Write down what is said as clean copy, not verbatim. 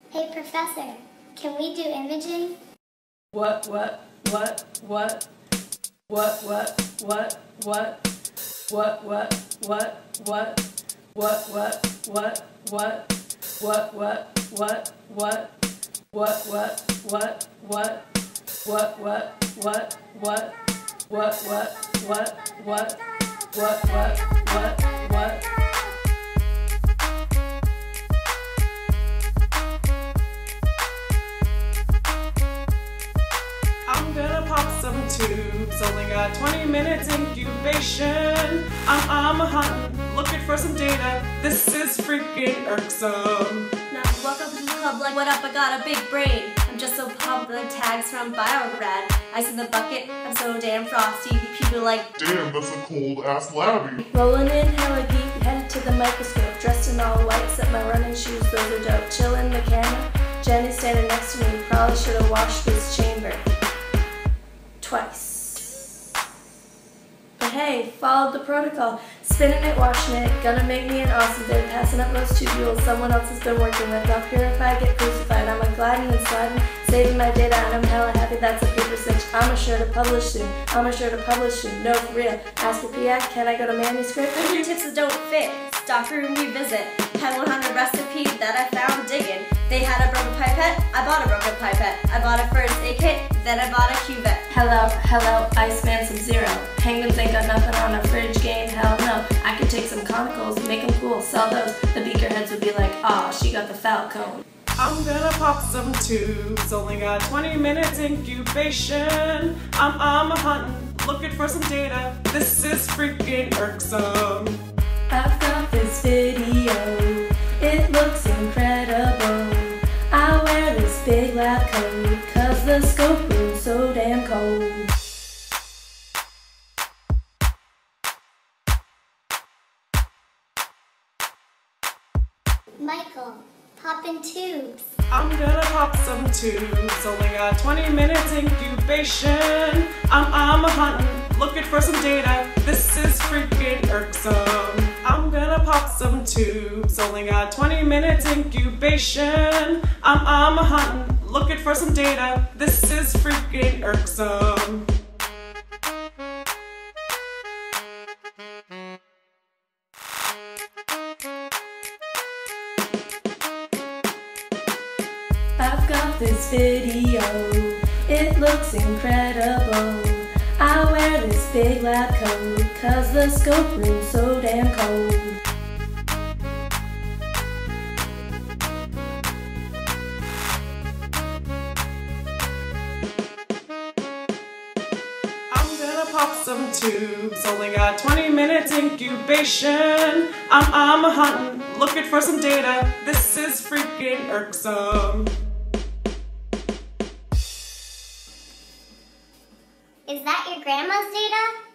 Hey, Professor, can we do imaging? What? I'm gonna pop some tubes, only got 20 minutes incubation. I'm hunting, looking for some data. This is freaking irksome. Now, welcome to the club, like what up, I got a big brain. I'm just so Poppin Tags from Biorad. Ice in the bucket, I'm so damn frosty. People like, damn, that's a cold ass labby. Rolling in hella geek, headed to the microscope. Dressed in all white, set my running shoes, those are dope. Chillin' the camera, Jenny's standing next to me. Probably should've washed this chamber twice. But hey, followed the protocol. Spinning it, washing it, gonna make me an awesome bid. Passing up those tubules someone else has been working with. I'll purify, get crucified. I'm a gliding and sliding, saving my data, and I'm hella happy that's a paper cinch. I'm sure to publish soon. No, for real. Ask your PI, can I go to manuscript? your tips that don't fit. Stockroom revisit. Had 100 recipe that I found digging. They had a broken pipette, I bought a broken pipette. I bought a first aid kit, then I bought a cuvette. Hello, Iceman Sub-Zero. Penguins ain't got nothing on a fridge game, hell no. I could take some conicals, make them cool, sell those. The beaker heads would be like, aw, she got the Falcon. I'm gonna pop some tubes, only got 20 minutes incubation. I'm hunting, looking for some data. This is freaking irksome. I've got this video, it looks incredible. I wear this big lab coat, cause the scope room's so damn cold. Michael, Poppin Tubes. I'm gonna pop some tubes, only got 20 minutes incubation. I'm hunting, looking for some data. This is freaking irksome. I'm gonna pop some tubes, only got 20 minutes incubation. I'm hunting, looking for some data. This is freaking irksome. I've got this video, it looks incredible. I wear this big lab coat, cause the scope room's so damn cold. I'm gonna pop some tubes, only got 20 minutes incubation. I'm hunting, looking for some data. This is freaking irksome. Is that your grandma's data?